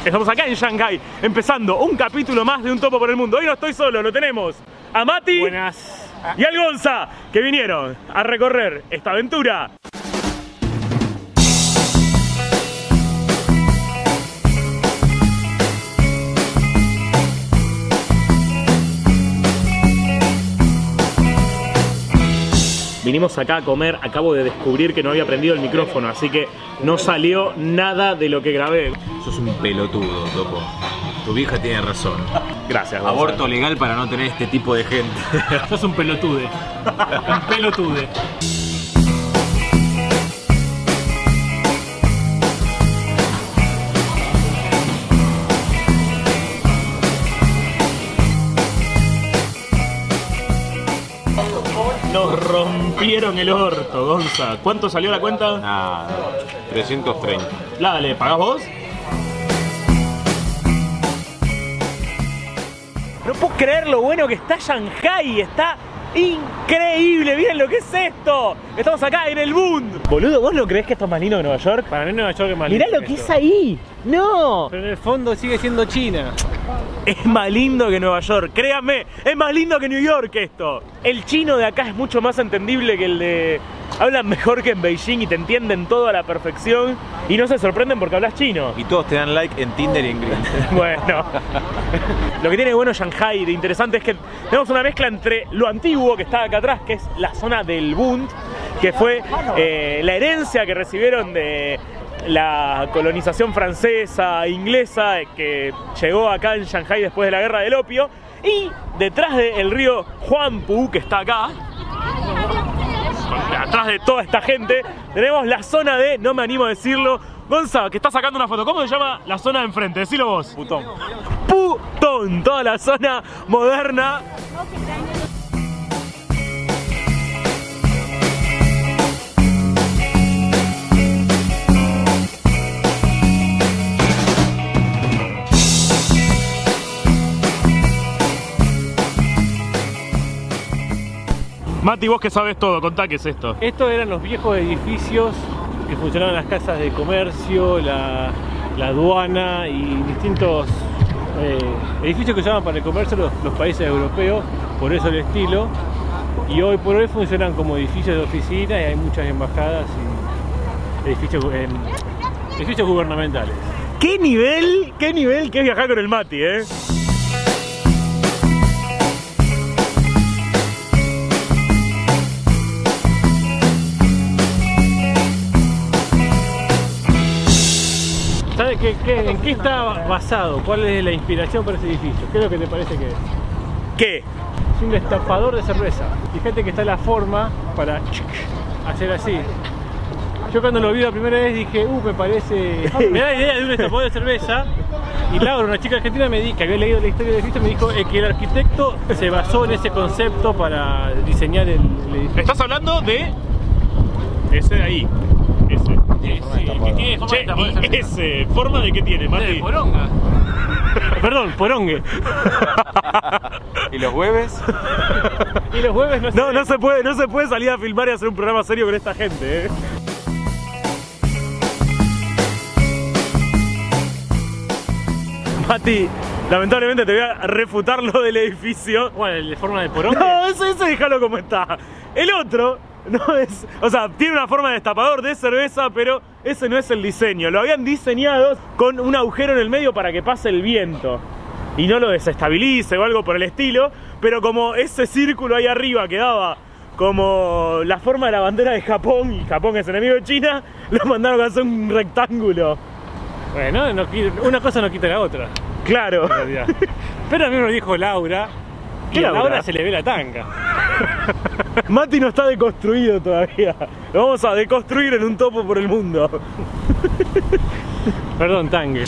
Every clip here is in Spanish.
Estamos acá en Shanghái, empezando un capítulo más de Un Topo por el Mundo. Hoy no estoy solo, lo tenemos a Mati. Buenas. Y al Gonza, que vinieron a recorrer esta aventura. Vinimos acá a comer, acabo de descubrir que no había prendido el micrófono, así que no salió nada de lo que grabé. Sos un pelotudo, Topo. Tu vieja tiene razón. Gracias, Gonza. Aborto legal para no tener este tipo de gente. Sos un pelotude. Un pelotude. Nos rompieron el orto, Gonza. ¿Cuánto salió la cuenta? Ah, 330. Dale, ¿pagás vos? No puedo creer lo bueno que está Shanghái, está increíble, miren lo que es esto. Estamos acá en el Bund. Boludo, ¿vos no creés que esto es más lindo que Nueva York? Para mí Nueva York es más lindo. Mirá lo que es ahí. No. Pero en el fondo sigue siendo China. Es más lindo que Nueva York, créanme, es más lindo que New York esto. El chino de acá es mucho más entendible que el de... Hablan mejor que en Beijing y te entienden todo a la perfección y no se sorprenden porque hablas chino. Y todos te dan like en Tinder y en Grindr. Bueno, lo que tiene de bueno Shanghái, de interesante, es que tenemos una mezcla entre lo antiguo que está acá atrás, que es la zona del Bund, que fue la herencia que recibieron de la colonización francesa, inglesa, que llegó acá en Shanghái después de la guerra del opio, y detrás del río Huangpu, que está acá, atrás de toda esta gente, tenemos la zona de, no me animo a decirlo, Gonza, que está sacando una foto. ¿Cómo se llama la zona de enfrente? Decilo vos. Putón. Putón, toda la zona moderna. Mati, vos que sabes todo, contá qué es esto. Estos eran los viejos edificios que funcionaban las casas de comercio, la aduana y distintos edificios que usaban para el comercio los países europeos, por eso el estilo. Y hoy por hoy funcionan como edificios de oficina y hay muchas embajadas y edificios gubernamentales. ¿Qué nivel que es viajar con el Mati, ¿Sabes en qué está basado? ¿Cuál es la inspiración para ese edificio? ¿Qué es lo que te parece que es? ¿Qué? Es un destapador de cerveza. Fíjate que está la forma para hacer así. Yo cuando lo vi la primera vez dije, me parece... Me da la idea de un destapador de cerveza. Y Laura, una chica argentina, que había leído la historia del edificio, me dijo que el arquitecto se basó en ese concepto para diseñar el edificio. Estás hablando de ese de ahí. Ese. Ese, ¿forma de qué tiene, Mati? De poronga. Perdón, porongue. ¿Y los jueves? Y los jueves no sé. No se puede salir a filmar y hacer un programa serio con esta gente, Mati, lamentablemente te voy a refutar lo del edificio. Bueno, el de forma de poronga. No, ese déjalo como está. El otro no es... O sea, tiene una forma de destapador de cerveza, pero ese no es el diseño. Lo habían diseñado con un agujero en el medio para que pase el viento y no lo desestabilice o algo por el estilo. Pero como ese círculo ahí arriba quedaba como la forma de la bandera de Japón, y Japón es enemigo de China, lo mandaron a hacer un rectángulo. Bueno, una cosa no quita la otra. Claro. Pero a mí me lo dijo Laura. Y a Laura se le ve la tanga. Mati no está deconstruido todavía. Lo vamos a deconstruir en Un Topo por el Mundo. Perdón, tangue.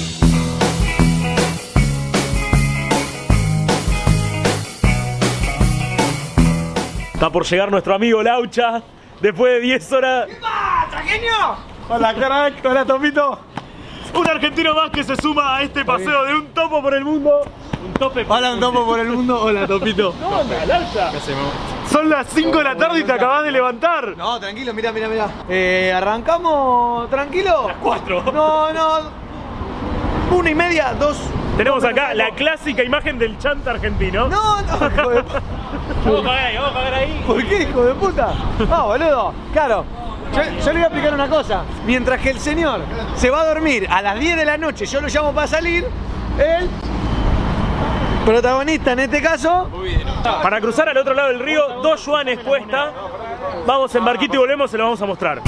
Está por llegar nuestro amigo Laucha. Después de 10 horas. ¿Qué pasa, genio? Hola, crack. Hola, Topito. Un argentino más que se suma a este paseo de Un Topo por el Mundo. Un tope. Hola, Un Topo por el Mundo. Hola, Topito. ¿Cómo andás, Laucha? ¿Qué hacemos? Son las 5 de la tarde y te acabas de levantar. No, tranquilo, mira. ¿Arrancamos tranquilo? Las 4. No. 1:30, 2. Tenemos acá la clásica imagen del chanta argentino. No, hijo de puta. Vamos a pagar ahí. ¿Por qué, hijo de puta? No, boludo. Claro. Yo le voy a explicar una cosa. Mientras que el señor se va a dormir a las 10 de la noche, yo lo llamo para salir, el protagonista en este caso. Para cruzar al otro lado del río, 2 yuanes cuesta. Vamos en barquito y volvemos, se lo vamos a mostrar.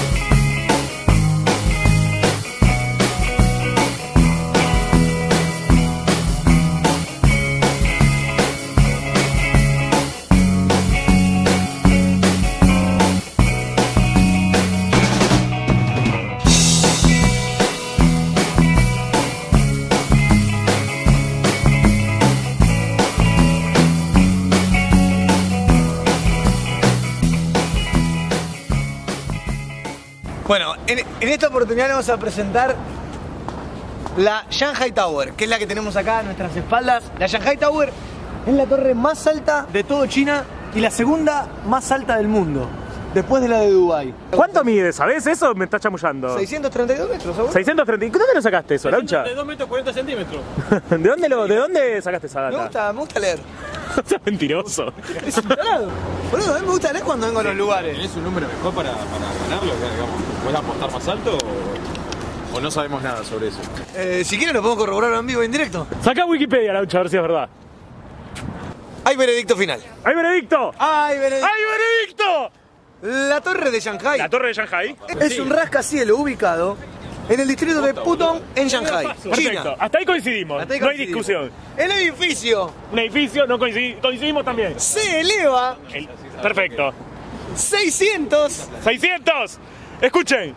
Bueno, en esta oportunidad le vamos a presentar la Shanghai Tower, que es la que tenemos acá a nuestras espaldas. La Shanghai Tower es la torre más alta de todo China y la segunda más alta del mundo, después de la de Dubái. ¿Cuánto mide? ¿Sabés eso? Me está chamullando. 632 metros, ¿sabes? 630. ¿Dónde lo sacaste eso, Laucha? De 2 metros 40 centímetros. ¿De dónde sacaste esa data? Me gusta leer. Sos mentiroso. Es un tarado. Boludo, a mí me gusta leer cuando vengo a los lugares. ¿Tenés un número mejor para ganarlo? Digamos, ¿puedes apostar más alto o no sabemos nada sobre eso? Si quieren lo podemos corroborar en vivo, en directo. Sacá Wikipedia, Laucha, a ver si es verdad. Hay veredicto final. ¡Hay veredicto! ¡Hay veredicto! ¡Hay veredicto! La torre de Shanghai La torre de Shanghai. es un rascacielos ubicado en el distrito de Pudong, en Shanghai, Perfecto. China. Hasta ahí coincidimos. Hasta ahí no hay coincidimos. discusión. El edificio Un edificio, no coincidimos también. se eleva Perfecto. 632 Escuchen.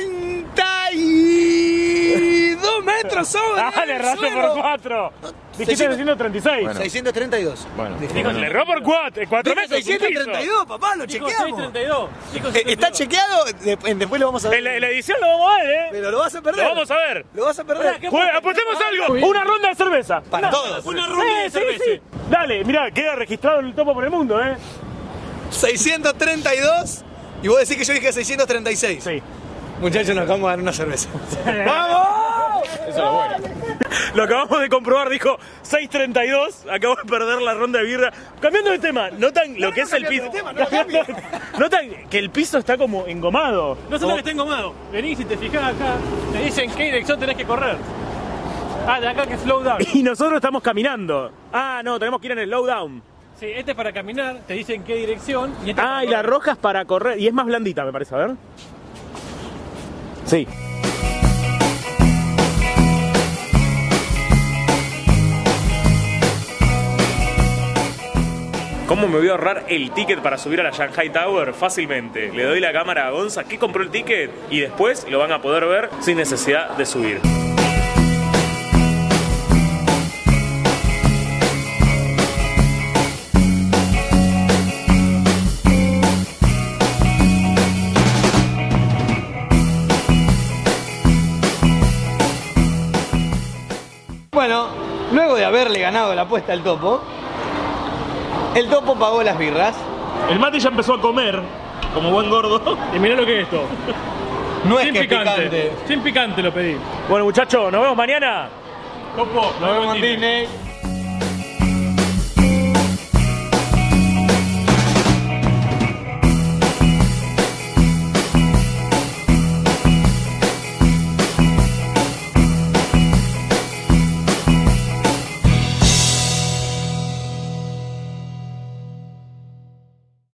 metros sobre Ah, le el erraste suelo. por 4. Dijiste 636. Bueno. 632. Bueno, Dijo, le erró por 4 Dije metros. 632, papá, lo Dijo chequeamos. 632. Dijo Está 632. chequeado, después lo vamos a ver. En la edición lo vamos a ver, Pero lo vas a perder. Lo vamos a ver. Lo vas a perder. Apostemos algo. Una ronda de cerveza. Para todos. Una ronda de cerveza. Sí. Dale, mirá, queda registrado el topo por el mundo, 632 y vos decís que yo dije 636. Sí. Muchachos, nos vamos a dar una cerveza. ¡Vamos! eso es lo bueno. Lo acabamos de comprobar, dijo 632. Acabo de perder la ronda de birra. Cambiando de tema, notan lo que es el piso. Notan que el piso está como engomado. No solo que está engomado. Venís y te fijás acá, te dicen qué dirección tenés que correr. Ah, de acá que slow down. Y nosotros estamos caminando. Ah, no, tenemos que ir en el slow down. Sí, este es para caminar, te dicen qué dirección. Y este Ah, y la roja es para correr. Y es más blandita, me parece, a ver. Sí. ¿Cómo me voy a ahorrar el ticket para subir a la Shanghai Tower? Fácilmente. Le doy la cámara a Gonza que compró el ticket y después lo van a poder ver sin necesidad de subir. Bueno, luego de haberle ganado la apuesta al topo, el topo pagó las birras. El Mati ya empezó a comer, como buen gordo. Y mirá lo que es esto. No es Sin que picante. Sin picante lo pedí. Bueno, muchachos, nos vemos mañana. Topo, Nos vemos en Disney.